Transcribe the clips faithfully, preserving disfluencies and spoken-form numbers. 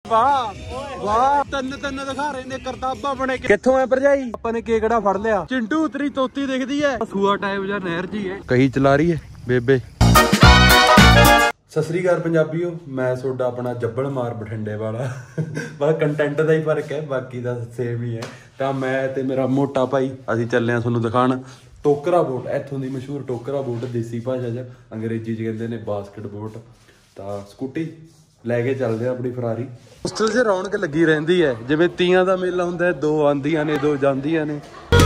वाह वाह तन तन दिखा रहे ने करताबा बने कित्थों है भरजाई ਆਪਾਂ ਨੇ केकड़ा फड़ लिया चिंटू उतरी तोती दिखदी है सूआ टाइप ਜਾਂ नहर जी है कहीं चला रही है बेबे सत श्री अकाल पंजाबीओ मैं ਤੁਹਾਡਾ अपना जब्बल मार बठिंडे वाला बस कंटेंट ਦਾ ਹੀ फर्क है बाकी ਦਾ सेम ही है ਤਾਂ मैं ਤੇ ਮੇਰਾ ਮੋਟਾ ਭਾਈ ਅਸੀਂ ਚੱਲੇ ਆ ਤੁਹਾਨੂੰ ਦਿਖਾਣ ਟੋਕਰਾ ਬੋਟ ਇੱਥੋਂ ਦੀ ਮਸ਼ਹੂਰ ਟੋਕਰਾ ਬੋਟ ਦੇਸੀ ਭਾਸ਼ਾ 'ਚ ਅੰਗਰੇਜ਼ੀ 'ਚ ਕਹਿੰਦੇ ਨੇ ਬਾਸਕਟ ਬੋਟ ਤਾਂ ਸਕੂਟੀ ਲੈ ਕੇ ਚੱਲਦੇ ਆ ਆਪਣੀ ਫਰਾਰੀ ਹੋਸਟਲ 'ਚ ਰੌਣਕ ਲੱਗੀ ਰਹਿੰਦੀ ਹੈ ਜਿਵੇਂ ਤੀਆਂ ਦਾ ਮੇਲਾ ਹੁੰਦਾ ਦੋ ਆਂਦੀਆਂ ਨੇ ਦੋ ਜਾਂਦੀਆਂ ਨੇ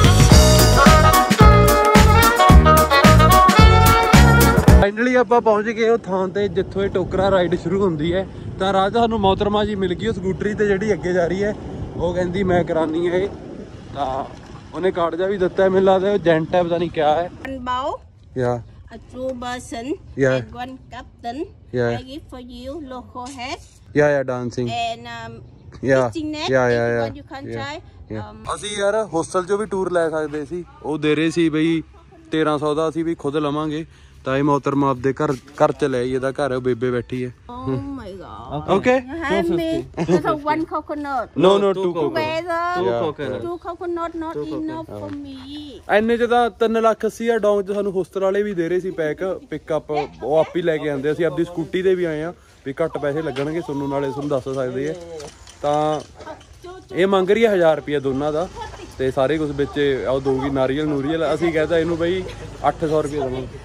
फाइनली आप पहुंच गए हो थां ते जिथों ये टोकरा राइड शुरू होंदी है तो राह सानू मोहतरमा जी मिल गई स्कूटरी ते जिहड़ी अगे जा रही है वो कहती मैं करानी है तो उन्हें कार्ड जा भी दिता है मैनूं लगदा एजेंट है पता नहीं क्या है या a two person yeah and one captain yeah I give for you local hat या या डांसिंग and um या net या या या you can try um ਅਸੀਂ ਯਾਰ ਹੋਸਟਲ ਚੋਂ ਵੀ ਟੂਰ ਲੈ ਸਕਦੇ ਸੀ ਉਹ ਦੇ ਰਹੇ ਸੀ ਬਈ तेरह सौ ਦਾ ਅਸੀਂ ਵੀ ਖੁਦ ਲਵਾਂਗੇ ਤਾਂ ਇਹ ਮੋਹਤਰਮਾ ਆਪਦੇ ਘਰ ਘਰ ਚ ਲੈ ਇਹਦਾ ਘਰ ਉਹ ਬੇਬੇ ਬੈਠੀ ਹੈ oh my god okay have me just one coconut no no two together two coconut two coconut not enough for me ਐਨੇ ਚ ਤਾਂ ਤਿੰਨ ਲੱਖ ਅੱਸੀ ਹਜ਼ਾਰ ਡੌਂਗ ਚ ਸਾਨੂੰ ਹੋਸਟਲ ਵਾਲੇ ਵੀ ਦੇ ਰਹੇ ਸੀ ਪੈਕ ਪਿਕਅਪ ਉਹ ਆਪ ਹੀ ਲੈ ਕੇ ਆਂਦੇ ਅਸੀਂ ਆਪਦੀ ਸਕੂਟੀ ਤੇ ਵੀ ਆਏ ਆ ਵੀ ਘੱਟ ਪੈਸੇ ਲੱਗਣਗੇ ਤੁਹਾਨੂੰ ਨਾਲੇ ਤੁਹਾਨੂੰ ਦੱਸ ਸਕਦੇ ਆ ਤਾਂ ਇਹ ਮੰਗ ਰਹੀ ਹੈ ਹਜ਼ਾਰ ਰੁਪਇਆ ਦੋਨਾਂ ਦਾ ਤੇ ਸਾਰੇ ਕੁਝ ਵਿੱਚ ਉਹ ਦਊਗੀ ਨਾਰੀਅਲ ਨੂਰੀਅਲ ਅਸੀਂ ਕਹਿੰਦਾ ਇਹਨੂੰ ਬਈ ਅੱਠ ਸੌ ਰੁਪਏ ਦੇਵਾਂਗੇ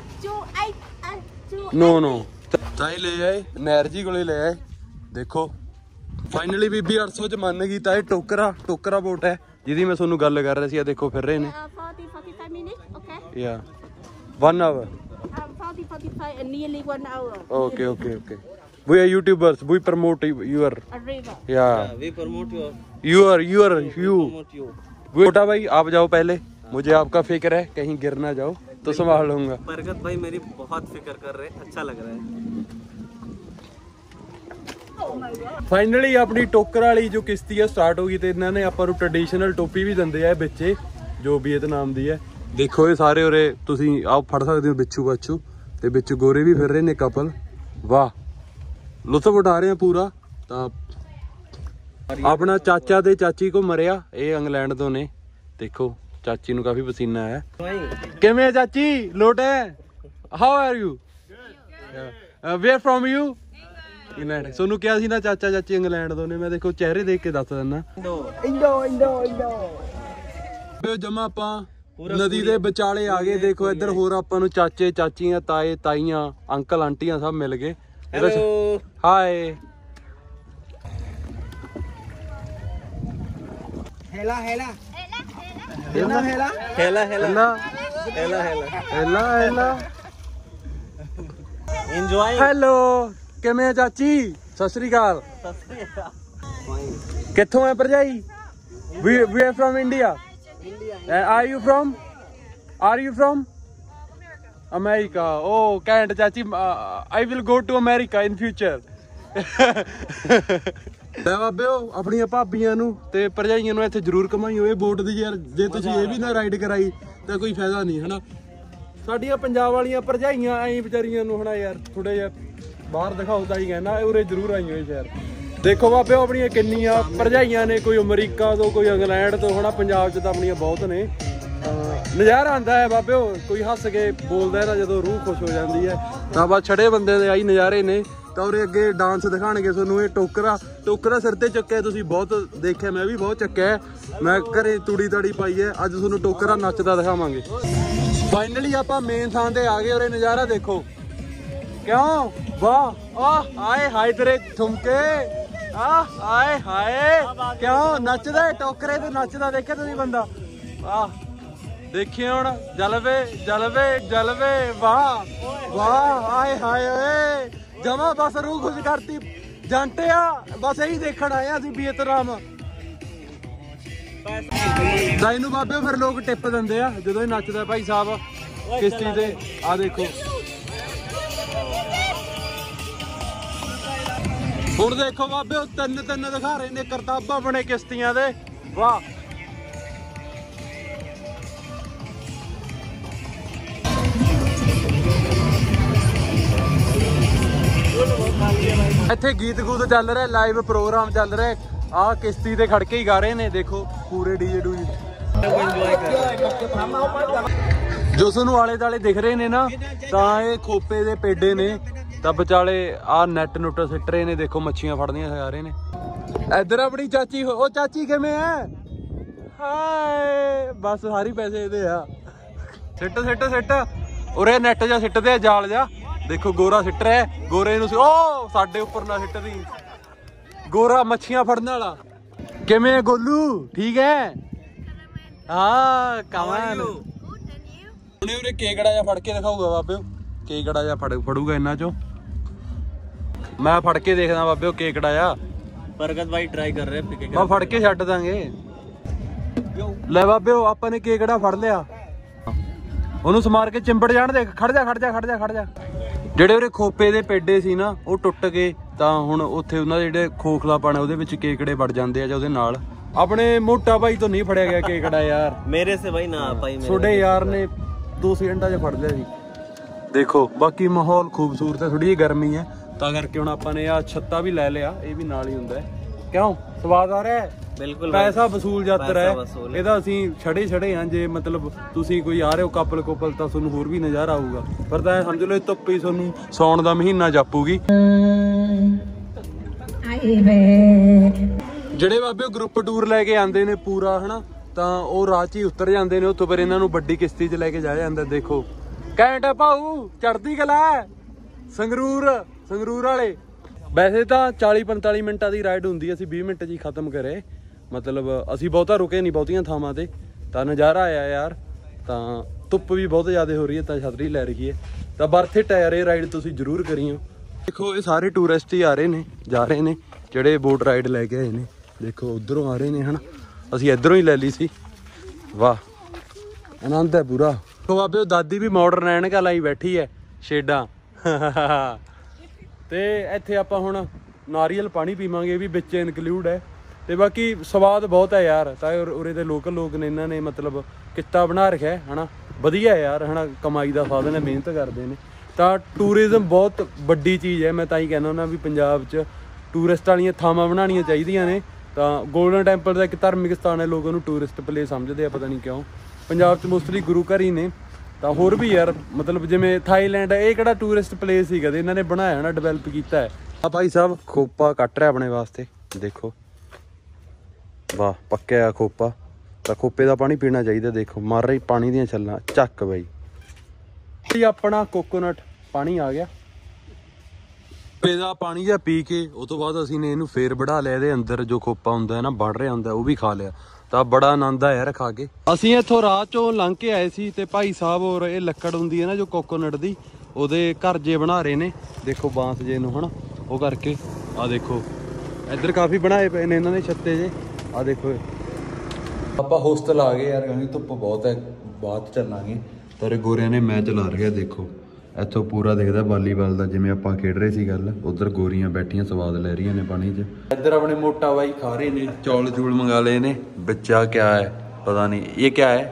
नो नो ताई ले आए नहर जी कोले ले आए देखो फाइनली बीबी आठ सौ च मन गई ताई टोकरा टोकरा बोट है जिहदी मैं तुहानू गल कर रहा सी देखो फिर रहे ने forty forty-five minutes okay या one hour forty forty-five and nearly one hour okay okay okay we are YouTubers we promote your arriva yeah we promote your you are you are you promote you बेटा भाई आप जाओ पहले मुझे आपका फिक्र है कहीं गिर ना जाओ तो संभाल लूंगा बरकत भाई मेरी बहुत फिक्र कर रहे अच्छा लग रहा है फाइनली अपनी टोकर वाली जो किश्ती है स्टार्ट होगी तो इन्होंने ਆਪਾਂ ਨੂੰ ट्रेडिशनल टोपी भी ਦਿੰਦੇ ਆ ਵਿੱਚੇ ਜੋ ਵੀਅਤਨਾਮ ਦੀ ਹੈ ਦੇਖੋ ਇਹ ਸਾਰੇ ਉਰੇ ਤੁਸੀਂ ਆਪ ਫੜ ਸਕਦੇ ਹੋ ਬਿੱਛੂ ਬਾਛੂ ਤੇ ਵਿੱਚ ਗੋਰੇ ਵੀ ਫਿਰ ਰਹੇ ਨੇ ਕਪਲ ਵਾਹ ਲੁਤਫ ਉਠਾ ਰਹੇ ਆ ਪੂਰਾ ਤਾਂ ਆਪਣਾ ਚਾਚਾ ਤੇ ਚਾਚੀ ਕੋ ਮਰਿਆ ਇਹ ਇੰਗਲੈਂਡ ਤੋਂ ਨੇ ਦੇਖੋ ਚਾਚੀ ਨੂੰ ਕਾਫੀ ਪਸੀਨਾ ਆਇਆ ਕਿਵੇਂ ਚਾਚੀ ਲੋਟ ਹੈ how are you where from you England ਸੋਨੂੰ ਕਿਹਾ ਸੀ ਨਾ ਚਾਚਾ ਚਾਚੀ ਇੰਗਲੈਂਡ ਤੋਂ ਨੇ ਮੈਂ ਦੇਖੋ ਚਿਹਰੇ ਦੇਖ ਕੇ ਦੱਸ ਦਿੰਦਾ ਇੰਡੋ ਇੰਡੋ ਇੰਡੋ ਜਮਾ ਆਪਾਂ ਨਦੀ ਦੇ ਵਿਚਾਲੇ ਆ ਗਏ ਦੇਖੋ ਇੱਧਰ ਹੋਰ ਆਪਾਂ ਨੂੰ ਚਾਚੇ ਚਾਚੀਆਂ ਤਾਏ ਤਾਈਆਂ ਅੰਕਲ ਆਂਟੀਆਂ ਸਭ ਮਿਲ ਗਏ ਹੈਲੋ ਹਾਏ हेला हेला हेला हेला हेला हेला हेला हेला हेला एंजॉय हेलो किवें चाची सत श्री अकाल कित्थों है भरजाई we we are from India are you from are you from America ओ कैंट चाची I will go to America in future ਬਾਬਿਓ ਆਪਣੀਆਂ ਭਾਬੀਆਂ ਨੂੰ ਤੇ ਭਰਜਾਈਆਂ ਨੂੰ ਇੱਥੇ ਜ਼ਰੂਰ ਘਮਾਈਓ ਇਹ ਬੋਟ ਦੀ ਯਾਰ ਜੇ ਤੁਸੀਂ ਇਹ ਵੀ ਨਾ ਰਾਈਡ ਕਰਾਈ ਤਾਂ ਕੋਈ ਫਾਇਦਾ ਨਹੀਂ ਹਨਾ ਸਾਡੀਆਂ ਪੰਜਾਬ ਵਾਲੀਆਂ ਭਰਜਾਈਆਂ ਐਂ ਵਿਚਾਰੀਆਂ ਨੂੰ ਹਨਾ ਯਾਰ ਥੋੜਾ ਜਿਹਾ ਬਾਹਰ ਦਿਖਾਓ ਤਾਂ ਹੀ ਕਹਿੰਦਾ ਉਰੇ ਜ਼ਰੂਰ ਆਈਓ ਯਾਰ ਦੇਖੋ ਬਾਬਿਓ ਆਪਣੀਆਂ ਕਿੰਨੀਆਂ ਭਰਜਾਈਆਂ ਨੇ ਕੋਈ ਅਮਰੀਕਾ ਤੋਂ ਕੋਈ ਇੰਗਲੈਂਡ ਤੋਂ ਹਨਾ ਪੰਜਾਬ 'ਚ ਤਾਂ ਆਪਣੀਆਂ ਬਹੁਤ ਨੇ ਨਜ਼ਾਰਾ ਆਉਂਦਾ ਹੈ ਬਾਬਿਓ ਕੋਈ ਹੱਸ ਕੇ ਬੋਲਦਾ ਨਾ ਜਦੋਂ ਰੂਹ ਖੁਸ਼ ਹੋ ਜਾਂਦੀ ਹੈ ਤਾਂ ਬਸ ਛੜੇ ਬੰਦੇ ਦੇ ਆਹੀ ਨਜ਼ਾਰੇ ਨੇ ਤਾਂ ਉਰੇ ਅੱਗੇ ਡਾਂਸ ਦਿਖਾਣਗੇ ਤੁਹਾਨੂੰ ਇਹ ਟੋਕਰਾ ਟੋਕਰਾ ਸਿਰ ਤੇ ਚੱਕਿਆ ਤੁਸੀਂ ਬਹੁਤ ਦੇਖਿਆ ਮੈਂ ਵੀ ਬਹੁਤ ਚੱਕਿਆ ਮੈਂ ਘਰੇ ਤੂੜੀ ਤਾੜੀ ਪਾਈ ਹੈ ਅੱਜ ਤੁਹਾਨੂੰ ਟੋਕਰਾ ਨੱਚਦਾ ਦਿਖਾਵਾਂਗੇ ਫਾਈਨਲੀ ਆਪਾਂ ਮੇਨ ਥਾਂ ਤੇ ਆ ਗਏ ਉਰੇ ਨਜ਼ਾਰਾ ਦੇਖੋ ਕਿਉਂ ਵਾਹ ਆਹ ਆਏ ਹਾਏ ਤੇਰੇ ਠੁਮਕੇ ਆਹ ਆਏ ਹਾਏ ਕਿਉਂ ਨੱਚਦਾ ਟੋਕਰੇ ਤੇ ਨੱਚਦਾ ਦੇਖਿਆ ਤੁਸੀਂ ਬੰਦਾ ਆਹ ਦੇਖਿਓ ਹੁਣ ਜਲਵੇ ਜਲਵੇ ਜਲਵੇ ਵਾਹ ਵਾਹ ਆਏ ਹਾਏ ਓਏ ਜਮਾ ਬਸ ਰੂਹ ਖੁਸ਼ ਕਰਤੀ ਜਾਂਟੇ ਆ ਬਸ ਇਹੀ ਦੇਖਣ ਆਏ ਆ ਅਸੀਂ ਵੀਅਤਨਾਮ ਤਾਂ ਇਹਨੂੰ ਬਾਬੇ ਫਿਰ ਲੋਕ ਟਿੱਪ ਦਿੰਦੇ ਆ ਜਦੋਂ ਇਹ ਨੱਚਦਾ ਭਾਈ ਸਾਹਿਬ ਕਿਸ਼ਤੀ ਤੇ ਆ ਦੇਖੋ ਹੁਣ ਦੇਖੋ ਬਾਬੇ ਤਿੰਨ ਤਿੰਨ ਦਿਖਾ ਰਹੇ ਨੇ ਕਰਤਾਬਾ ਬਣੇ ਕਿਸ਼ਤੀਆਂ ਦੇ ਵਾਹ ਇੱਥੇ ਗੀਤ ਗੂਤ ਚੱਲ ਰਿਹਾ, ਲਾਈਵ ਪ੍ਰੋਗਰਾਮ ਚੱਲ ਰਿਹਾ। ਆਹ ਕਿਸ਼ਤੀ ਤੇ ਖੜ ਕੇ ਹੀ ਗਾ ਰਹੇ ਨੇ, ਦੇਖੋ ਪੂਰੇ ਡੀਜੇ ਡੂਜੇ ਜੋ ਤੁਹਾਨੂੰ ਆਲੇ ਦੁਆਲੇ ਦਿਖ ਰਹੇ ਨੇ ਨਾ, ਤਾਂ ਇਹ ਖੋਪੇ ਦੇ ਪੇਡੇ ਨੇ। ਤਾਂ ਵਿਚਾਲੇ ਆਹ ਨੈਟ ਨੁੱਟ ਸਿੱਟ ਰਹੇ ਨੇ, ਦੇਖੋ ਮੱਛੀਆਂ ਫੜਦੀਆਂ ਸਿਖਾ ਰਹੇ ਨੇ। ਇੱਧਰ ਆਪਣੀ ਚਾਚੀ, ਉਹ ਚਾਚੀ ਕਿਵੇਂ ਹੈ? ਹਾਏ ਬਸ ਸਾਰੀ ਪੈਸੇ ਇਹਦੇ ਆ। ਸਿੱਟ ਸਿੱਟ ਸਿੱਟ ਉਰੇ ਨੈਟ ਜਾ ਸਿੱਟਦੇ ਆ, ਜਾਲ ਜਾ। ਦੇਖੋ ਗੋਰਾ ਸਿੱਟ ਰਿਹਾ, ਗੋਰੇ ਨੂੰ ਉਹ ਸਾਡੇ ਉੱਪਰ ਨਾ ਸਿੱਟਦੀ। ਗੋਰਾ ਮੱਛੀਆਂ ਫੜਨ ਵਾਲਾ ਕਿਵੇਂ ਹੈ ਗੋਲੂ? ਠੀਕ ਹੈ ਹਾਂ ਕਮਾਨ। ਉਹਨੇ ਉਰੇ ਕੇਕੜਾ ਜਾ ਫੜ ਕੇ ਦਿਖਾਊਗਾ ਬਾਬਿਓ, ਕੇਕੜਾ ਜਾ ਫੜ ਫੜੂਗਾ ਇਹਨਾਂ ਚੋਂ। ਮੈਂ ਫੜ ਕੇ ਦੇਖਦਾ ਬਾਬਿਓ ਕੇਕੜਾ ਜਾ। बरगद भाई ट्राई कर रहे हैं, ਮੈਂ ਫੜ ਕੇ ਛੱਡ ਦਾਂਗੇ। ਲੈ ਬਾਬਿਓ ਆਪਾਂ ਨੇ ਕੇਕੜਾ ਫੜ ਲਿਆ, ਉਹਨੂੰ ਸਮਾਰ ਕੇ ਚਿੰਬੜ ਜਾਣ ਦੇ। ਖੜ ਜਾ ਖੜ ਜਾ ਖੜ ਜਾ ਖੜ ਜਾ। ਜਿਹੜੇ ਉਹਦੇ ਖੋਪੇ ਦੇ ਪੇਡੇ ਸੀ ਨਾ, ਉਹ ਟੁੱਟ ਗਏ। ਤਾਂ ਹੁਣ ਉੱਥੇ ਉਹਨਾਂ ਦੇ ਜਿਹੜੇ ਖੋਖਲਾ ਪਾਣਾ ਉਹਦੇ ਵਿੱਚ ਕੇਕੜੇ ਵੜ ਜਾਂਦੇ ਆ ਜਾਂ ਉਹਦੇ ਨਾਲ। ਆਪਣੇ ਮੋਟਾ ਭਾਈ ਤੋਂ ਨਹੀਂ ਫੜਿਆ ਗਿਆ ਕੇਕੜਾ ਯਾਰ, मेरे से भाई ना पाई। ਤੁਹਾਡੇ ਯਾਰ ਨੇ ਦੋ ਸਕਿੰਟਾਂ 'ਚ ਫੜ ਲਿਆ ਸੀ। ਦੇਖੋ ਬਾਕੀ ਮਾਹੌਲ ਖੂਬਸੂਰਤ ਹੈ, ਥੋੜੀ ਜਿਹੀ ਗਰਮੀ ਹੈ ਤਾਂ ਕਰਕੇ ਹੁਣ ਆਪਾਂ ਨੇ ਆ ਛੱਤਾ ਵੀ ਲੈ ਲਿਆ। ਇਹ ਵੀ ਨਾਲ ਹੀ ਹੁੰਦਾ ਹੈ। ਕਿਉਂ ਸਵਾਦ ਆ ਰਿਹਾ ਹੈ? ਬਿਲਕੁਲ ਪੈਸਾ ਵਸੂਲ ਜਾਤਰਾ ਹੈ ਇਹਦਾ। ਅਸੀਂ ਛੜੇ ਛੜੇ ਹਾਂ, ਜੇ ਮਤਲਬ ਤੁਸੀਂ ਕੋਈ ਆ ਰਹੇ ਹੋ ਕਪਲ ਕੋਪਲ ਤਾਂ ਤੁਹਾਨੂੰ ਹੋਰ ਵੀ ਨਜ਼ਾਰਾ ਆਊਗਾ। ਪਰ ਤਾਂ ਸਮਝ ਲਓ ਧੁੱਪ ਹੀ ਤੁਹਾਨੂੰ ਸੌਣ ਦਾ ਮਹੀਨਾ ਜਾਪੂਗੀ। ਜਿਹੜੇ ਬਾਬੇ ਗਰੁੱਪ ਟੂਰ ਲੈ ਕੇ ਆਉਂਦੇ ਨੇ ਪੂਰਾ ਹਨਾ, ਤਾਂ ਉਹ ਰਾਹ 'ਚ ਹੀ ਉਤਰ ਜਾਂਦੇ ਨੇ। ਉੱਥੋਂ ਫਿਰ ਇਹਨਾਂ ਨੂੰ ਵੱਡੀ ਕਿਸ਼ਤੀ 'ਚ ਲੈ ਕੇ ਜਾਇਆ ਜਾਂਦਾ। ਦੇਖੋ ਘੈਂਟ ਹੈ ਭਾਊ, ਚੜ੍ਹਦੀ ਕਲਾ ਹੈ। ਸੰਗਰੂਰ ਸੰਗਰੂਰ ਵਾਲੇ ਵੈਸੇ ਤਾਂ ਚਾਲੀ ਪੰਤਾਲੀ ਮਿੰਟਾਂ ਦੀ ਰਾਈਡ ਹੁੰਦੀ, ਅਸੀਂ ਵੀਹ ਮਿੰਟ 'ਚ ਹੀ ਖਤਮ ਕਰੇ। ਮਤਲਬ ਅਸੀਂ ਬਹੁਤਾ ਰੁਕੇ ਨਹੀਂ ਬਹੁਤੀਆਂ ਥਾਵਾਂ ਤੇ, ਤਾਂ ਨਜ਼ਾਰਾ ਆਇਆ ਯਾਰ। ਤਾਂ ਧੁੱਪ ਵੀ ਬਹੁਤ ਜ਼ਿਆਦਾ ਹੋ ਰਹੀ ਹੈ ਤਾਂ ਛਤਰੀ ਲੈ ਰਹੀ ਹੈ। ਤਾਂ ਬਰਥ ਇਟ ਹੈ ਯਾਰ, ਇਹ ਰਾਈਡ ਤੁਸੀਂ ਜ਼ਰੂਰ ਕਰੀਓ। ਦੇਖੋ ਇਹ ਸਾਰੇ ਟੂਰਿਸਟ ਹੀ ਆ ਰਹੇ ਨੇ, ਜਾ ਰਹੇ ਨੇ, ਜਿਹੜੇ ਬੋਟ ਰਾਈਡ ਲੈ ਕੇ ਆਏ ਨੇ। ਦੇਖੋ ਉਧਰੋਂ ਆ ਰਹੇ ਨੇ ਹਨਾ, ਅਸੀਂ ਇੱਧਰੋਂ ਹੀ ਲੈ ਲਈ ਸੀ। ਵਾਹ ਆਨੰਦ ਹੈ ਪੂਰਾ। ਬਾਬੇ ਉਹ ਦਾਦੀ ਵੀ ਮਾਡਰਨ ਐਨਕਾਂ ਲਾਈ ਬੈਠੀ ਹੈ, ਸ਼ੇਡਾਂ। ਤੇ ਇੱਥੇ ਆਪਾਂ ਹੁਣ ਨਾਰੀਅਲ ਪਾਣੀ ਪੀਵਾਂਗੇ, ਇਹ ਵੀ ਵਿੱਚ ਇਨਕਲੂਡ ਹੈ। ਤੇ ਬਾਕੀ ਸਵਾਦ ਬਹੁਤ ਹੈ ਯਾਰ। ਤਾਂ ਉਰੇ ਦੇ ਲੋਕਲ ਲੋਕ ਨੇ, ਇਹਨਾਂ ਨੇ ਮਤਲਬ ਕਿੱਤਾ ਬਣਾ ਰੱਖਿਆ ਹੈ ਹਨਾ, ਵਧੀਆ ਯਾਰ ਹਨਾ, ਕਮਾਈ ਦਾ ਸਾਧਨ ਹੈ, ਮਿਹਨਤ ਕਰਦੇ ਨੇ। ਤਾਂ ਟੂਰਿਜ਼ਮ ਬਹੁਤ ਵੱਡੀ ਚੀਜ਼ ਹੈ। ਮੈਂ ਤਾਂ ਹੀ ਕਹਿੰਦਾ ਹੁੰਦਾ ਵੀ ਪੰਜਾਬ 'ਚ ਟੂਰਿਸਟ ਵਾਲੀਆਂ ਥਾਵਾਂ ਬਣਾਉਣੀਆਂ ਚਾਹੀਦੀਆਂ ਨੇ। ਤਾਂ ਗੋਲਡਨ ਟੈਂਪਲ ਦਾ ਇੱਕ ਧਾਰਮਿਕ ਸਥਾਨ ਹੈ, ਲੋਕ ਉਹਨੂੰ ਟੂਰਿਸਟ ਪਲੇਸ ਸਮਝਦੇ ਆ, ਪਤਾ ਨਹੀਂ ਕਿਉਂ। ਪੰਜਾਬ 'ਚ ਮੋਸਟਲੀ ਗੁਰੂ ਘਰ ਹੀ ਨੇ। ਤਾਂ ਹੋਰ ਵੀ ਯਾਰ ਮਤਲਬ ਜਿਵੇਂ ਥਾਈਲੈਂਡ ਹੈ, ਇਹ ਕਿਹੜਾ ਟੂਰਿਸਟ ਪਲੇਸ ਸੀ ਕਦੇ, ਇਹਨਾਂ ਨੇ ਬਣਾਇਆ ਨਾ, ਡਿਵੈਲਪ ਕੀਤਾ ਹੈ। ਆ ਭਾਈ ਸਾਹਿਬ ਖੋਪਾ ਕੱਟ ਰਿਹਾ ਆਪਣੇ ਵਾਸਤੇ, ਦੇਖੋ ਵਾਹ ਪੱਕਿਆ ਖੋਪਾ। ਤਾਂ ਖੋਪੇ ਦਾ ਪਾਣੀ ਪੀਣਾ ਚਾਹੀਦਾ। ਦੇਖੋ ਮਾਰ ਰਹੀ ਪਾਣੀ ਦੀਆਂ ਛੱਲਾਂ, ਚੱਕ ਬਾਈ। ਆਪਣਾ ਕੋਕੋਨਟ ਪਾਣੀ ਆ ਗਿਆ। ਇਹਦਾ ਪਾਣੀ ਜਿਹਾ ਪੀ ਕੇ ਉਹ ਤੋਂ ਬਾਅਦ ਅਸੀਂ ਨੇ ਇਹਨੂੰ ਫੇਰ ਵੜਾ ਲਿਆ। ਇਹਦੇ ਅੰਦਰ ਜੋ ਖੋਪਾ ਹੁੰਦਾ ਹੈ ਨਾ ਵੜ ਰਿਹਾ ਹੁੰਦਾ, ਉਹ ਵੀ ਖਾ ਲਿਆ। ਤਾਂ ਬੜਾ ਆਨੰਦ ਆਇਆ ਯਾਰ ਖਾ ਕੇ। ਅਸੀਂ ਇੱਥੋਂ ਰਾਹ ਚੋਂ ਲੰਘ ਕੇ ਆਏ ਸੀ ਤੇ ਭਾਈ ਸਾਹਿਬ ਹੋਰ ਇਹ ਲੱਕੜ ਹੁੰਦੀ ਹੈ ਨਾ ਜੋ ਕੋਕੋਨਟ ਦੀ, ਉਹਦੇ ਘਰ ਜੇ ਬਣਾ ਰਹੇ ਨੇ। ਦੇਖੋ ਬਾਂਸ ਜੇ ਨੂੰ ਹਨਾ ਉਹ ਕਰਕੇ। ਆ ਦੇਖੋ ਇੱਧਰ ਕਾਫੀ ਬਣਾਏ ਪਏ ਨੇ ਇਹਨਾਂ ਨੇ ਛੱਤੇ ਜੇ। ਆ ਦੇਖੋ ਆਪਾਂ ਹੋਸਟਲ ਆ ਗਏ ਯਾਰ, ਕਿਉਂਕਿ ਧੁੱਪ ਬਹੁਤ ਹੈ, ਬਾਅਦ ਚੱਲਾਂਗੇ। ਤੇਰੇ ਗੋਰਿਆਂ ਨੇ ਮੈਚ ਲਾ ਰਿਹਾ। ਦੇਖੋ ਇੱਥੋਂ ਪੂਰਾ ਦਿਖਦਾ ਵਾਲੀਬਾਲ ਦਾ, ਜਿਵੇਂ ਆਪਾਂ ਖੇਡ ਰਹੇ ਸੀ ਗੱਲ। ਉਧਰ ਗੋਰੀਆਂ ਬੈਠੀਆਂ ਸਵਾਦ ਲੈ ਰਹੀਆਂ ਨੇ ਪਾਣੀ 'ਚ। ਇੱਧਰ ਆਪਣੇ ਮੋਟਾ ਬਾਈ ਖਾ ਰਹੇ ਨੇ, ਚੌਲ ਚੂਲ ਮੰਗਾ ਲਏ ਨੇ। ਬੱਚਾ ਕਿਆ ਹੈ ਪਤਾ नहीं, ये क्या है?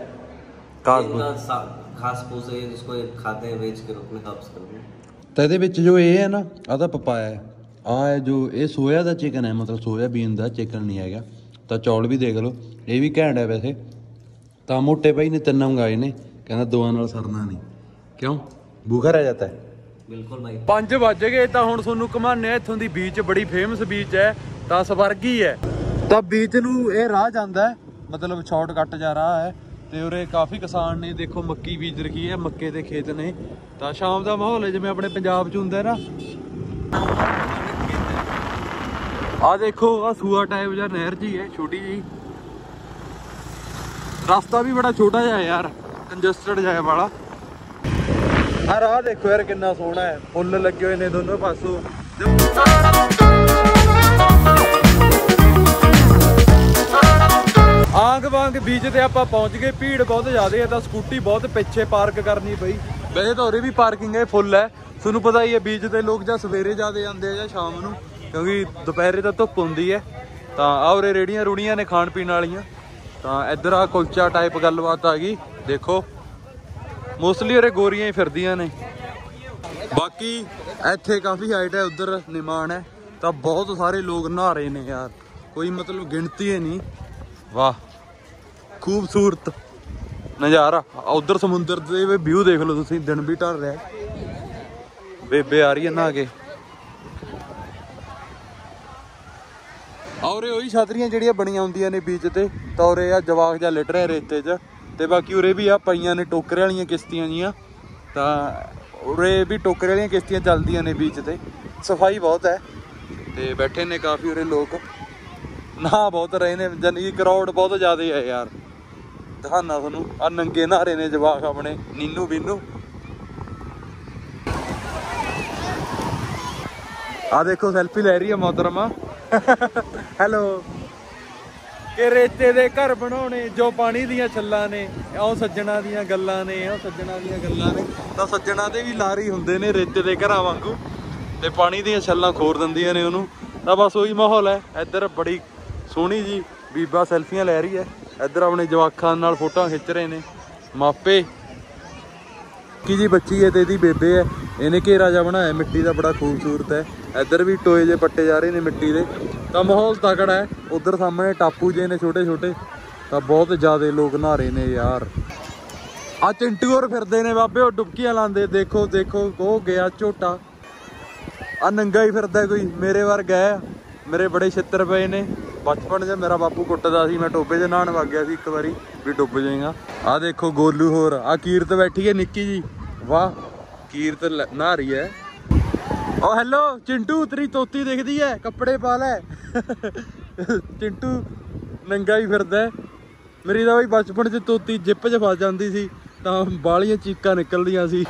घास फूस है जिसको खाते हैं वेज के रूप में हर्ब्स करते हैं। ਤਾਂ ਇਹਦੇ ਵਿੱਚ ਜੋ ਇਹ ਹੈ ਨਾ, ਆਹ ਤਾਂ ਪਪਾਇਆ ਹੈ। ਆਹ ਹੈ ਜੋ ਇਹ ਸੋਇਆ ਦਾ ਚਿਕਨ ਹੈ, ਮਤਲਬ ਸੋਇਆਬੀਨ ਦਾ ਚਿਕਨ ਨਹੀਂ ਹੈਗਾ। ਤਾਂ ਚੌਲ ਵੀ ਦੇਖ ਲਓ, ਇਹ ਵੀ ਘੈਂਟ ਹੈ ਵੈਸੇ। ਤਾਂ ਮੋਟੇ ਭਾਈ ਨੇ ਤਿੰਨ ਮੰਗਾਏ ਨੇ, ਕਹਿੰਦਾ ਦੋਆਂ ਨਾਲ ਸਰਨਾ ਨਹੀਂ। ਕਿਉਂ ਭੁੱਖਾ ਰਹਿ ਜਾਂਦਾ ਹੈ? ਬਿਲਕੁਲ ਭਾਈ। ਪੰਜ ਵੱਜ ਗਏ ਤਾਂ ਹੁਣ ਤੁਹਾਨੂੰ ਘੁਮਾਉਂਦੇ ਆ। ਇੱਥੋਂ ਦੀ ਬੀਚ ਬੜੀ ਫੇਮਸ ਬੀਚ ਹੈ, ਤਾਂ ਸਵਰਗੀ ਹੈ। ਤਾਂ ਬੀਚ ਨੂੰ ਇਹ ਰਾਹ ਜਾਂਦਾ ਹੈ, ਮਤਲਬ ਸ਼ਾਰਟਕੱਟ ਜਾ ਰਾਹ ਹੈ। ਤੇ ਉਰੇ ਕਾਫੀ ਕਿਸਾਨ ਨੇ, ਦੇਖੋ ਮੱਕੀ ਬੀਜ ਰੱਖੀ ਹੈ, ਮੱਕੇ ਦੇ ਖੇਤ ਨੇ। ਤਾਂ ਸ਼ਾਮ ਦਾ ਮਾਹੌਲ ਹੈ ਜਿਵੇਂ ਆਪਣੇ ਪੰਜਾਬ 'ਚ ਹੁੰਦਾ ਨਾ। ਆ ਦੇਖੋ ਆ ਸੂਆ ਟਾਈਪ ਜਾਂ ਨਹਿਰ ਜੀ ਹੈ, ਛੋਟੀ ਜੀ। ਰਸਤਾ ਵੀ ਬੜਾ ਛੋਟਾ ਜਿਹਾ ਯਾਰ, ਕੰਜਸਟਡ ਜਿਹਾ ਵਾਲਾ। ਆ ਰਾਹ ਦੇਖੋ ਯਾਰ ਕਿੰਨਾ ਸੋਹਣਾ ਹੈ, ਫੁੱਲ ਲੱਗੇ ਹੋਏ ਨੇ ਦੋਨੋਂ ਪਾਸੋਂ। ਆਂਗ ਵਾਂਗ ਬੀਚ ਤੇ ਆਪਾਂ ਪਹੁੰਚ ਗਏ। ਭੀੜ ਬਹੁਤ ਜ਼ਿਆਦਾ ਹੈ ਤਾਂ ਸਕੂਟੀ ਬਹੁਤ ਪਿੱਛੇ ਪਾਰਕ ਕਰਨੀ ਪਈ। ਵੈਸੇ ਤਾਂ ਉਰੇ ਵੀ ਪਾਰਕਿੰਗ ਹੈ, ਫੁੱਲ ਹੈ। ਤੁਹਾਨੂੰ ਪਤਾ ਹੀ ਹੈ ਬੀਚ ਤੇ ਲੋਕ ਜਾਂ ਸਵੇਰੇ ਜ਼ਿਆਦਾ ਜਾਂਦੇ ਆ ਜਾਂ ਸ਼ਾਮ ਨੂੰ, ਕਿਉਂਕਿ ਦੁਪਹਿਰੇ ਤਾਂ ਧੁੱਪ ਹੁੰਦੀ ਹੈ। ਤਾਂ ਆ ਉਰੇ ਰੇੜੀਆਂ ਰੂੜੀਆਂ ਨੇ ਖਾਣ ਪੀਣ ਵਾਲੀਆਂ। ਤਾਂ ਇੱਧਰ ਆ ਕੁਲਚਾ ਟਾਈਪ ਗੱਲਬਾਤ ਆ ਗਈ। ਦੇਖੋ ਮੋਸਟਲੀ ਉਰੇ ਗੋਰੀਆਂ ਹੀ ਫਿਰਦੀਆਂ ਨੇ। बाकी ਇੱਥੇ काफ़ी हाइट है, उधर निमान है, तो बहुत सारे लोग नहा रहे ने यार, कोई मतलब गिनती है नहीं। वाह खूबसूरत नज़ारा। उधर समुद्र के व्यू देख लो तुम, दिन भी ढल रहा है। बेबे आ रही है नहा के। और ਉਹੀ ਛਤਰੀਆਂ ਜਿਹੜੀਆਂ ਬਣੀਆਂ ਹੁੰਦੀਆਂ ਨੇ ਬੀਚ ਤੇ, ਤਾਂ ਉਰੇ ਆ ਜਵਾਕ ਜਾਂ ਲਿਟ ਰਿਹਾ ਰੇਤੇ 'ਚ। ਤੇ ਬਾਕੀ ਉਰੇ ਵੀ ਆ ਪਈਆਂ ਨੇ ਟੋਕਰੇ ਵਾਲੀਆਂ ਕਿਸ਼ਤੀਆਂ ਜੀਆਂ, ਤਾਂ ਉਰੇ ਵੀ ਟੋਕਰੇ ਵਾਲੀਆਂ ਕਿਸ਼ਤੀਆਂ ਚੱਲਦੀਆਂ ਨੇ ਬੀਚ ਤੇ। ਸਫਾਈ ਬਹੁਤ ਹੈ ਤੇ ਬੈਠੇ ਨੇ ਕਾਫੀ ਉਰੇ ਲੋਕ, ਨਹਾ ਬਹੁਤ ਰਹੇ ਨੇ, ਜਾਨੀ ਕਿ ਕਰਾਊਡ ਬਹੁਤ ਜ਼ਿਆਦਾ ਹੈ ਯਾਰ। ਦਿਖਾਨਾ ਤੁਹਾਨੂੰ ਆ ਨੰਗੇ ਨਹਾਰੇ ਨੇ ਜਵਾਕ ਆਪਣੇ, ਨੀਨੂ ਬੀਨੂ। ਆ ਦੇਖੋ ਸੈਲਫੀ ਲੈ ਰਹੀ ਹੈ मोहतरमा। ਹੈਲੋ। ਕਿ ਰੇਤੇ ਦੇ ਘਰ ਬਣਾਉਣੇ ਜੋ ਪਾਣੀ ਦੀਆਂ ਛੱਲਾਂ ਨੇ, ਉਹ ਸੱਜਣਾ ਦੀਆਂ ਗੱਲਾਂ ਨੇ, ਉਹ ਸੱਜਣਾ ਦੀਆਂ ਗੱਲਾਂ ਨੇ। ਤਾਂ ਸੱਜਣਾ ਦੇ ਵੀ ਲਾਰੀ ਹੁੰਦੇ ਨੇ ਰੇਤੇ ਦੇ ਘਰਾਂ ਵਾਂਗੂ, ਤੇ ਪਾਣੀ ਦੀਆਂ ਛੱਲਾਂ ਖੋਰ ਦਿੰਦੀਆਂ ਨੇ ਉਹਨੂੰ। ਤਾਂ ਬਸ ਉਹੀ ਮਾਹੌਲ ਹੈ ਇੱਧਰ। ਬੜੀ ਸੋਹਣੀ ਜੀ ਬੀਬਾ ਸੈਲਫੀਆਂ ਲੈ ਰਹੀ ਹੈ ਇੱਧਰ, ਆਪਣੇ ਜਵਾਕਾਂ ਨਾਲ ਫੋਟੋਆਂ ਖਿੱਚ ਰਹੇ ਨੇ ਮਾਪੇ। की जी बच्ची है तो यदी बेबे है, इन्हें घेरा जा बनाया मिट्टी का, बड़ा खूबसूरत है। इधर भी टोए जे पट्टे जा रहे हैं मिट्टी के, तो माहौल तगड़ा है। उधर सामने टापू जे ने छोटे छोटे, तो बहुत ज़्यादा लोग नहा रहे ने यार। आ चिंटू और फिरते ने बाबे, और डुबकियां लाते। देखो देखो वो गया झोटा, आ नंगा ही फिरदा कोई मेरे वर्गा है। मेरे बड़े छित्र पे ने। बचपन च मेरा बापू कुटदा सी, मैं टोबे च नहान वग गया सी एक बारी, भी डुब जाएगा। आ देखो गोलू होर, आ कीरत बैठी है निक्की जी। वाह कीरत नहा रही है। ओ हेलो चिंटू, तेरी तोती दिखदी है, कपड़े पा लै। चिंटू नंगा ही फिरदा है। मेरी तो बई बचपन च तोती जिप च फस जाती सी, तां बालियां चीकां निकलदियां सी।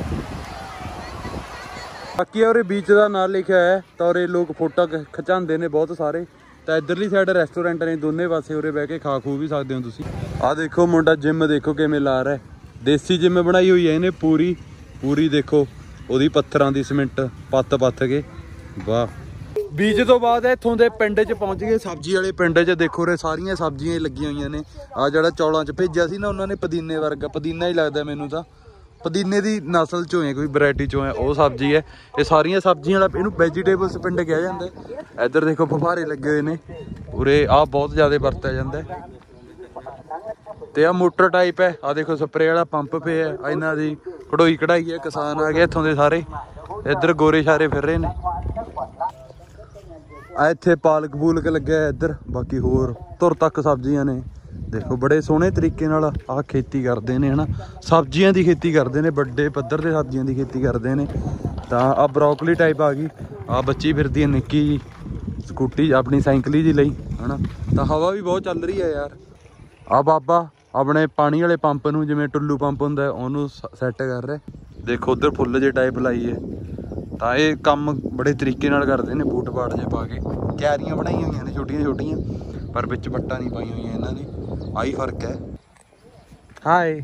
बाकी और बीच का नाम लिखा है, तो और लोग फोटो खिचाते हैं बहुत सारे। तो इधरली साइड रेस्टोरेंट ने दोनों पासे, उरे बह के खा खू भी सकते हो तुसी। आ देखो मुंडा जिम देखो किवें ला रहा है, देसी जिम बनाई हुई है इन्हें पूरी पूरी। देखो ओदी पत्थरां दी सीमेंट पत्त पत्थ के। वाह बीच तो बाद इत्थों दे पिंड च पहुंच गए, सब्जी वाले पिंड च। देखो रे सारियां सब्जियां लगियां हुई ने। आ जिहड़ा चौलां च भेजिया सी ना उन्होंने, पुदीने वर्गा, पुदीना ही लगदा मैनूं तां, पुदीने की नस्ल चो है, कोई वैरायटी चो है, वो सब्जी है। ये सारिया सब्जियां वाला इनू वैजीटेबल्स पिंड कहा जाता है। इधर देखो फुफारे लगे हुए ने, उरे आ बहुत ज़्यादा वरत्या जाता है। तो आ मोटर टाइप है। आ देखो स्प्रे वाला पंप पे है, इन्हों की कढ़ोई कढ़ाई है। किसान आ गए इत्थों के सारे, इधर गोरे शारे फिर रहे हैं। आ इत्थे पालक पूलक लगे है इधर। बाकी होर धुर तक सब्जियां ने। देखो बड़े सोहने तरीके नाल आ खेती करते हैं, है ना, सब्जियां की खेती करते हैं, बड़े पद्धर से सब्जियां की खेती करते हैं। तो आ ब्रोकली टाइप आ गई। आ बच्ची फिरती है निक्की जी, स्कूटी अपनी साइकली जी लई, है ना। तो हवा भी बहुत चल रही है यार। आ बाबा अपने पानी वाले पंप नूं, जिवें टुल्लू पंप हुंदा है, उहनूं सैट कर रहे। देखो उधर फुल जे टाइप लाई है। तो ये काम बड़े तरीके नाल करते हैं, बूट बाट जे पा के। क्यारियां बनाई हुई ने छोटियां छोटियां, पर विच बट्टा नहीं पाई हुई इन्होंने, आई फर्क है। हाय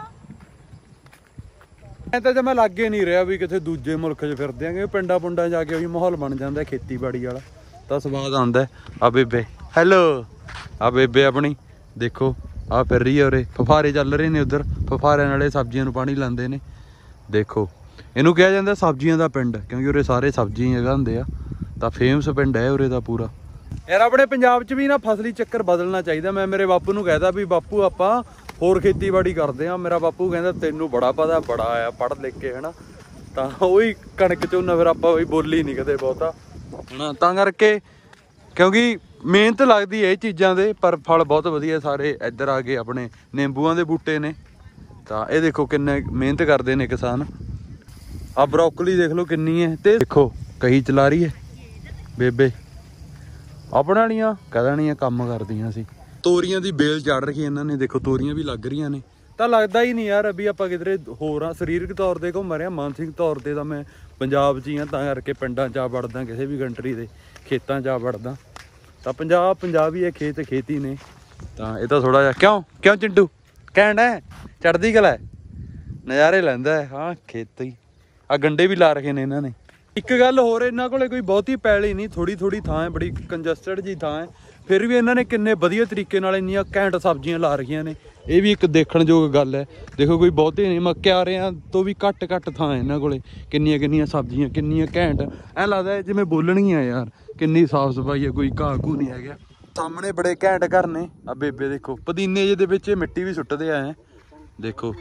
तो जब मैं लागे नहीं रहा भी किसी दूजे मुल्क च फिरदे हैं, पिंडा पुंडा जाके भी माहौल बन जाता है खेतीबाड़ी वाला, तो स्वाद आता है। आ बेबे हैलो, आ बेबे अपनी देखो आ फिर रही है। उरे फुफारे चल रहे हैं उधर, फुफारे नाले सब्जियों नूं पानी लाते हैं। देखो इनू कहा जाता सब्जियों का पिंड, क्योंकि उरे सारे सब्जियां उगाते हैं। तो फेमस पिंड है उरे का पूरा यार। अपने पंजाब च भी ना फसली चक्कर बदलना चाहिए। मैं मेरे बापू नूं कहता भी बापू आपां होर खेतीबाड़ी करते हैं। मेरा बापू कहता तैनूं बड़ा पता, बड़ा आया पढ़ लिख के, है ना। तो वही कणक झोना फिर आपां वही बोली नहीं कदे बहुता, है ना। तां करके क्योंकि मेहनत लगती है चीज़ों के, पर फल बहुत वधिया सारे। इधर आ गए अपने नींबूआं दे बूटे ने। तो ये देखो किन्ने मेहनत करते हैं किसान। आ ब्रोकली देख लो किन्नी है। तो देखो कही चला रही है बेबे, अपने वालियां कह देनियां काम करदियां सी। तोरियां दी बेल चढ़ रखी इन्होंने, देखो तोरियां भी लग रही ने। तो लगता ही नहीं यार अभी आप किधरे होर हाँ, सरीरक तौर पर घूम रहे हैं, मानसिक तौर पर तो मैं पंजाब च ही हाँ। तां करके पिंडां च आ वड़दा, किसी भी कंट्री के खेतों च आ वड़दा। तो पंजाब पंजाब ही है, खेत खेती ने। तो ये तो थोड़ा जिहा क्यों क्यों चिंटू कहना है, चढ़दी कला है, नज़ारे लैंदा है। हाँ खेत ही आ गंडे भी ला रखे ने इन्होंने। ਇੱਕ ਗੱਲ ਹੋਰ, ਇਹਨਾਂ ਕੋਲੇ ਕੋਈ ਬਹੁਤੀ ਪੈਲੀ ਨਹੀਂ, ਥੋੜੀ ਥੋੜੀ ਥਾਂ ਹੈ, ਬੜੀ ਕੰਜਸਟਡ ਜੀ ਥਾਂ ਹੈ, ਫਿਰ ਵੀ ਇਹਨਾਂ ਨੇ ਕਿੰਨੇ ਵਧੀਆ ਤਰੀਕੇ ਨਾਲ ਇੰਨੀਆਂ ਘੈਂਟ ਸਬਜ਼ੀਆਂ ਲਾ ਰਖੀਆਂ ਨੇ। ਇਹ ਵੀ ਇੱਕ ਦੇਖਣ ਯੋਗ ਗੱਲ ਹੈ। ਦੇਖੋ ਕੋਈ ਬਹੁਤੇ ਨਹੀਂ, ਮੈਂ ਕਿਆਰਿਆਂ ਤੋਂ ਵੀ ਘੱਟ ਘੱਟ ਥਾਂ ਹੈ ਇਹਨਾਂ ਕੋਲੇ, ਕਿੰਨੀਆਂ ਕਿੰਨੀਆਂ ਸਬਜ਼ੀਆਂ, ਕਿੰਨੀਆਂ ਘੈਂਟ, ਐਂ ਲੱਗਦਾ ਜਿਵੇਂ ਬੋਲਣਗੀਆਂ ਯਾਰ। ਕਿੰਨੀ ਸਾਫ਼ ਸਫਾਈ ਹੈ, ਕੋਈ ਘਾਹ ਘੂ ਨਹੀਂ ਹੈਗਾ। ਸਾਹਮਣੇ ਬੜੇ ਘੈਂਟ ਘਰ ਨੇ। ਆ ਬੇਬੇ ਦੇਖੋ ਪੁਦੀਨੇ ਜਿਹੇ ਦੇ ਵਿੱਚ ਮਿੱਟੀ ਵੀ ਸੁੱਟਦੇ ਆਏ, ਦੇਖੋ।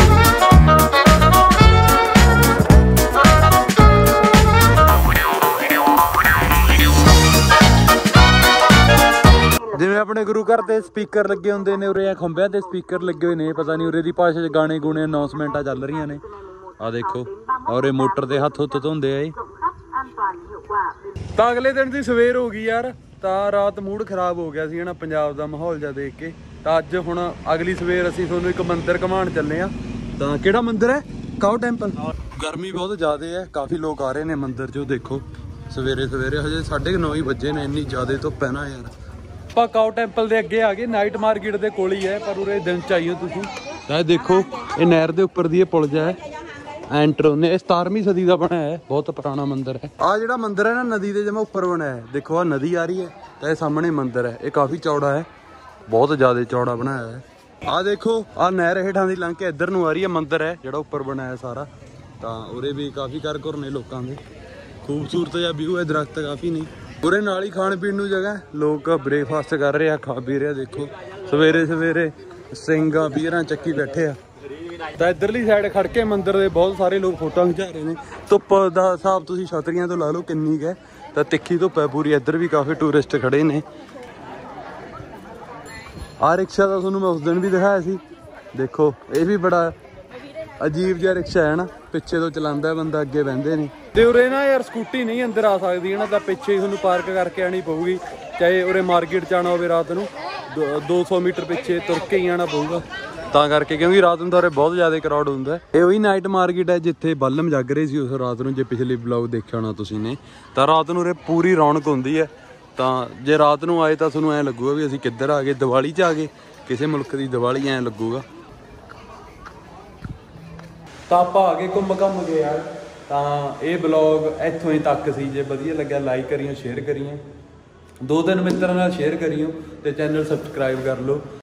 ਜਿਵੇਂ ਆਪਣੇ ਗੁਰੂ ਘਰ ਤੇ ਸਪੀਕਰ ਲੱਗੇ ਹੁੰਦੇ ਨੇ, ਉਰੇ ਖੰਭਿਆਂ ਤੇ ਸਪੀਕਰ ਲੱਗੇ ਹੋਏ ਨੇ, ਪਤਾ ਨਹੀਂ ਉਰੇ ਦੀ ਭਾਸ਼ਾ 'ਚ ਗਾਣੇ ਗੁਣੇ ਅਨਾਉਂਸਮੈਂਟਾਂ ਚੱਲ ਰਹੀਆਂ ਨੇ। ਆ ਦੇਖੋ, ਔਰ ਇਹ ਮੋਟਰ ਤੇ ਹੱਥ ਹੁੱਥ ਧੋਂਦੇ ਆ। ਤਾਂ ਅਗਲੇ ਦਿਨ ਦੀ ਸਵੇਰ ਹੋ ਗਈ ਯਾਰ, ਤਾਂ ਰਾਤ ਮੂਡ ਖਰਾਬ ਹੋ ਗਿਆ ਸੀ ਨਾ ਪੰਜਾਬ ਦਾ ਮਾਹੌਲ ਜਿਹਾ ਦੇਖ ਕੇ। ਤਾਂ ਅੱਜ ਹੁਣ ਅਗਲੀ ਸਵੇਰ ਅਸੀਂ ਤੁਹਾਨੂੰ ਇੱਕ ਮੰਦਿਰ ਘੁਮਾਉਣ ਚੱਲੇ ਆ। ਤਾਂ ਕਿਹੜਾ ਮੰਦਿਰ ਹੈ? ਕਾਓ ਟੈਂਪਲ। ਗਰਮੀ ਬਹੁਤ ਜ਼ਿਆਦਾ ਹੈ, ਕਾਫੀ ਲੋਕ ਆ ਰਹੇ ਨੇ ਮੰਦਿਰ 'ਚ। ਦੇਖੋ ਸਵੇਰੇ ਸਵੇਰੇ ਹਜੇ ਸਾਢੇ ਨੌ ਹੀ ਵੱਜੇ ਨੇ, ਇੰਨੀ ਜ਼ਿਆਦਾ ਧੁੱਪ ਹੈ ਨਾ ਯਾਰ। ਆਪਾਂ ਕਾਓ ਟੈਂਪਲ ਦੇ ਅੱਗੇ ਆ ਗਏ, ਨਾਈਟ ਮਾਰਕੀਟ ਦੇ ਕੋਲ ਹੀ ਹੈ, ਪਰ ਉਰੇ ਦਿਨ ਚ ਆਈਓ ਤੁਸੀਂ। ਤਾਂ ਇਹ ਦੇਖੋ, ਇਹ ਨਹਿਰ ਦੇ ਉੱਪਰ ਦੀ ਇਹ ਪੁਲ ਜਿਹਾ ਹੈ, ਐਂਟਰ ਹੁੰਦੇ। ਇਹ ਸਤਾਰਵੀਂ ਸਦੀ ਦਾ ਬਣਿਆ ਹੈ, ਬਹੁਤ ਪੁਰਾਣਾ ਮੰਦਿਰ ਹੈ। ਆਹ ਜਿਹੜਾ ਮੰਦਿਰ ਹੈ ਨਾ, ਨਦੀ ਦੇ ਜਿਵੇਂ ਉੱਪਰ ਬਣਿਆ ਹੈ। ਦੇਖੋ ਆਹ ਨਦੀ ਆ ਰਹੀ ਹੈ, ਤਾਂ ਇਹ ਸਾਹਮਣੇ ਮੰਦਿਰ ਹੈ। ਇਹ ਕਾਫੀ ਚੌੜਾ ਹੈ, ਬਹੁਤ ਜ਼ਿਆਦਾ ਚੌੜਾ ਬਣਾਇਆ ਹੈ। ਆਹ ਦੇਖੋ, ਆਹ ਨਹਿਰ ਹੇਠਾਂ ਦੀ ਲੰਘ ਕੇ ਇੱਧਰ ਨੂੰ ਆ ਰਹੀ ਹੈ, ਮੰਦਿਰ ਹੈ ਜਿਹੜਾ ਉੱਪਰ ਬਣਾਇਆ ਸਾਰਾ। ਤਾਂ ਉਰੇ ਵੀ ਕਾਫੀ ਘਰ ਘੁਰ ਨੇ ਲੋਕਾਂ ਦੇ, ਖੂਬਸੂਰਤ ਜਿਹਾ ਵਿਊ ਹੈ, ਦਰਖਤ ਕਾਫੀ ਨੇ ਉਰੇ। ਨਾਲ ਹੀ ਖਾਣ ਪੀਣ ਨੂੰ ਜਗ੍ਹਾ, ਲੋਕ ਬ੍ਰੇਕਫਾਸਟ ਕਰ ਰਹੇ ਆ, ਖਾ ਪੀ ਰਹੇ ਆ। ਦੇਖੋ ਸਵੇਰੇ ਸਵੇਰੇ ਸਿੰਘਾਂ ਬੀਅਰਾਂ ਚੱਕੀ ਬੈਠੇ ਆ। ਤਾਂ ਇੱਧਰਲੀ ਸਾਈਡ ਖੜ ਕੇ ਮੰਦਿਰ ਦੇ ਬਹੁਤ ਸਾਰੇ ਲੋਕ ਫੋਟੋਆਂ ਖਿਚਾ ਰਹੇ ਨੇ। ਧੁੱਪ ਦਾ ਹਿਸਾਬ ਤੁਸੀਂ ਛਤਰੀਆਂ ਤੋਂ ਲਾ ਲਓ ਕਿੰਨੀ ਕੁ ਹੈ, ਤਾਂ ਤਿੱਖੀ ਧੁੱਪ ਹੈ ਪੂਰੀ। ਇੱਧਰ ਵੀ ਕਾਫੀ ਟੂਰਿਸਟ ਖੜੇ ਨੇ। ਆਹ ਰਿਕਸ਼ਾ ਤਾਂ ਤੁਹਾਨੂੰ ਮੈਂ ਉਸ ਦਿਨ ਵੀ ਦਿਖਾਇਆ ਸੀ। ਦੇਖੋ ਇਹ ਵੀ ਬੜਾ ਅਜੀਬ ਜਿਹਾ ਰਿਕਸ਼ਾ ਹੈ ਨਾ, ਪਿੱਛੇ ਤੋਂ ਚਲਾਉਂਦਾ ਬੰਦਾ, ਅੱਗੇ ਬਹਿੰਦੇ ਨੇ। ਤੇ ਉਰੇ ਨਾ ਯਾਰ ਸਕੂਟੀ ਨਹੀਂ ਅੰਦਰ ਆ ਸਕਦੀ ਹੈ ਨਾ, ਤਾਂ ਪਿੱਛੇ ਹੀ ਤੁਹਾਨੂੰ ਪਾਰਕ ਕਰਕੇ ਆਉਣੀ ਪਊਗੀ। ਚਾਹੇ ਉਰੇ ਮਾਰਕੀਟ 'ਚ ਆਉਣਾ ਹੋਵੇ ਰਾਤ ਨੂੰ, ਦੋ ਸੌ ਮੀਟਰ ਪਿੱਛੇ ਤੁਰ ਕੇ ਹੀ ਆਉਣਾ ਪਊਗਾ। ਤਾਂ ਕਰਕੇ, ਕਿਉਂਕਿ ਰਾਤ ਨੂੰ ਤਾਂ ਉਰੇ ਬਹੁਤ ਜ਼ਿਆਦਾ ਕਰਾਊਡ ਹੁੰਦਾ। ਇਹ ਉਹੀ ਨਾਈਟ ਮਾਰਕੀਟ ਹੈ ਜਿੱਥੇ ਬਲਮ ਜਗ ਰਹੇ ਸੀ ਉਸ ਰਾਤ ਨੂੰ, ਜੇ ਪਿਛਲੇ ਵਲੌਗ ਦੇਖਿਆ ਹੋਣਾ ਤੁਸੀਂ ਨੇ। ਤਾਂ ਰਾਤ ਨੂੰ ਉਰੇ ਪੂਰੀ ਰੌਣਕ ਹੁੰਦੀ ਹੈ। ਤਾਂ ਜੇ ਰਾਤ ਨੂੰ ਆਏ ਤਾਂ ਤੁਹਾਨੂੰ ਐਂ ਲੱਗੂਗਾ ਵੀ ਅਸੀਂ ਕਿੱਧਰ ਆ ਗਏ, ਦੀਵਾਲੀ 'ਚ ਆ ਗਏ, ਕਿਸੇ ਮੁਲਕ ਦੀ ਦੀਵਾਲੀ ਐਂ ਲੱਗੂਗਾ। ਤਾਂ ਆਪਾਂ ਆ ਗਏ, ਘੁੰਮ ਘੰਮ ਗਏ ਯਾਰ। ਤਾਂ ਇਹ ਬਲੌਗ ਇੱਥੋਂ ਹੀ ਤੱਕ ਸੀ। ਜੇ ਵਧੀਆ ਲੱਗਿਆ ਲਾਈਕ ਕਰੀਓ, ਸ਼ੇਅਰ ਕਰੀਓ, ਦੋ ਤਿੰਨ ਮਿੱਤਰਾਂ ਨਾਲ ਸ਼ੇਅਰ ਕਰੀਓ, ਤੇ ਚੈਨਲ ਸਬਸਕ੍ਰਾਈਬ ਕਰ ਲਓ।